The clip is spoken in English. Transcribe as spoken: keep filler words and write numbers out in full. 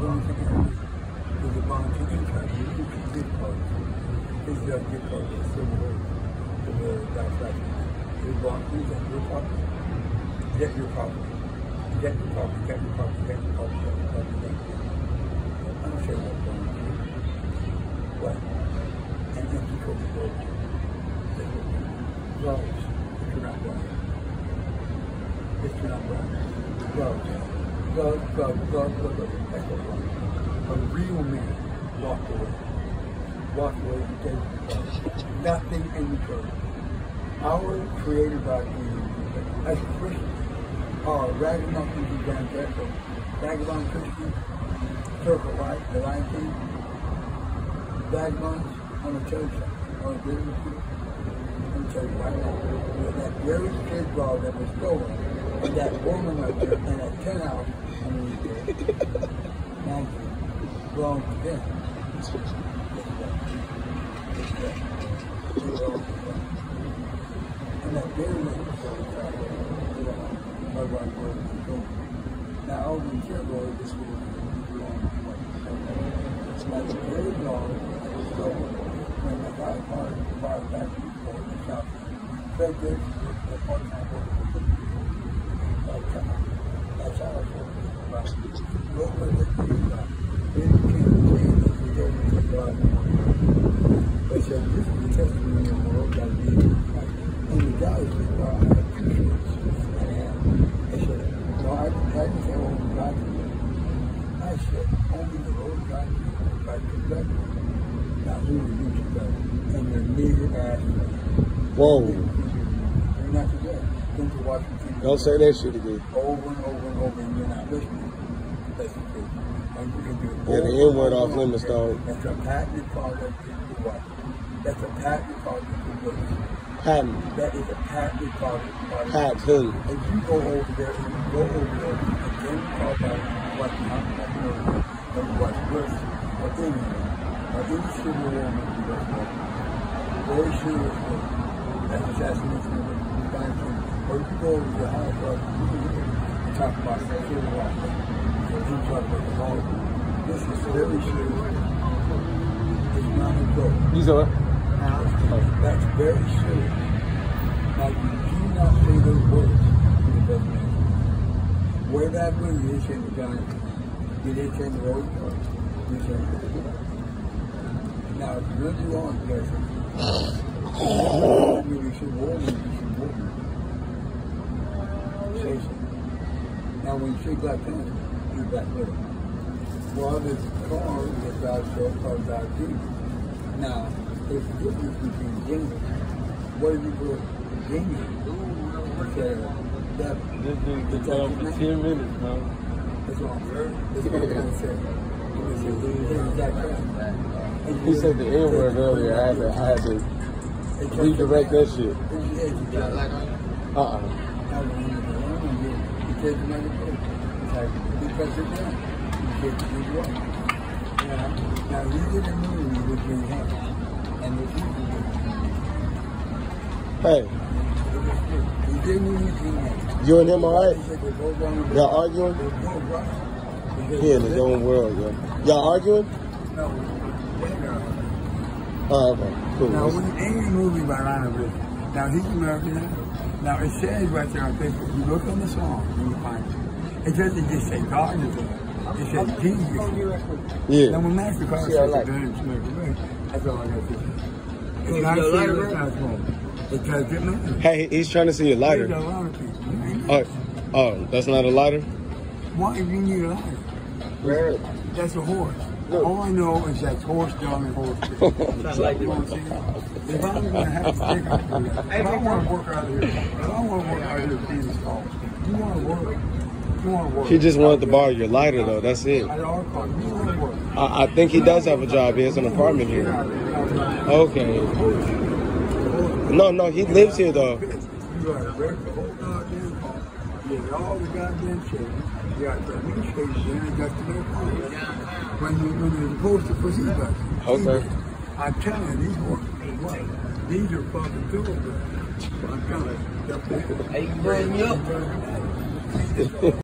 only thing I need is a volunteer contract. You can get cards. It's just get cards. It's still the word. The word that fashion. You volunteer, get your property. Get your property. Get your property. Get your property. Get your property. Get your property. Get your property. I'm not sure what's going on. What? And empty coach clothes. Gloves. If you're not blind. If you're not blind. Gloves. Gloves, gloves, gloves, gloves, gloves. That's what's wrong. A real man walked away. Walked away and gave him nothing in return. Our Creator God as Christians are ragamuffins and Grand Temple, vagabond Christians, circle life, the Lion King, vagabonds on the church, on the business group. I'm telling you right now, with that very kid ball that was stolen, and that woman right there, and that ten hours, I mean, thank you, belongs to them. It's that. It's that. It belongs to them. And that very little stolen travel, you know, my wife was doing. Now, all the kid boy, this will belong to what? It's like a very dog that was stolen when the guy parked the bar back to the shop. Very good, the part-time worker. That's how I feel. Look what they do. They came to see that we gave them to God. They said, this is the testimony of the world that we and the guy said, well, I appreciate it. And they said, no, I didn't say only God can do it. I said, only the Lord God can do it. God can do it. Now, who are you to go? And they're neither asking. Whoa. You're not to go. Then to Washington. Don't say that shit again. Over and over and over, and you're not listening. That's the truth. And you can do it. Yeah, the N-word off limits, dog. That's a patent product to what? That's a patent product to what? Patent. That is a patent product. Patent. And you go over there, and you go over there, and then talk about what's not happening, or what's worse, or anything, or any civil war movie that's happening. Very serious thing. That's assassination of the Banking. Or you go over to the high club, you talk about civil war. So you talk about the law. This is very serious. It's not a joke. You saw it? That's very serious. Now you do not say those words in the best man. Way back when you didn't say the giant, you didn't say the road, you said the giant. Now if you really want to listen, you should warn me, you should warn me. Say something. Now when you say Black Panther, you're Black Widow. Well, there's a car that God showed called God Jesus. Now, there's a difference between genius. What do you call genius? Okay, that This dude been down for ten minutes, bro. That's what I'm saying. That's what I'm going to say. I'm going to say, that crap. He said the N-word earlier. I had to, I had to redirect that shit. Uh-uh. Because it's done. You get to do what? Now, you did a movie with Green Hat, and the people Hey. You did a movie with Green Hat. You and him alright? Y'all arguing? He in his own world, yo. Y'all arguing? No. Oh, okay. Cool. Now, when any movie by Lionel Richie, now he's American now. Now, it says right there on Facebook, you look on the song and you find it. It doesn't just say God is it. It says Jesus. Yeah. Now, when MasterCard says like, that's all I got to say. It's not a lighter transform. It does get nothing. Hey, he's trying to see a lighter. There's a lot of people. Oh, oh, that's not a lighter? Why if you need a lighter? Rarely. That's a horse. Look. All I know is that's horse, dog, and horse. That's like you know what I'm saying? If I'm going to have to stick out here, if I want to work out here, if I want to work out here with these calls, you want to work. You want to work. He just wanted to borrow your lighter, though. That's it. At all costs, you want to work. I, I think he does have a job. He has an apartment here. Okay. No, no, he lives here, though. You got to break the whole goddamn car. You got all the goddamn shit. You got the administration and got to make money. When you when you're supposed to proceed about it. Okay. I'm telling you, these horses are white. These are fucking thoroughbreds. I'm telling you. Hey, you bring me up.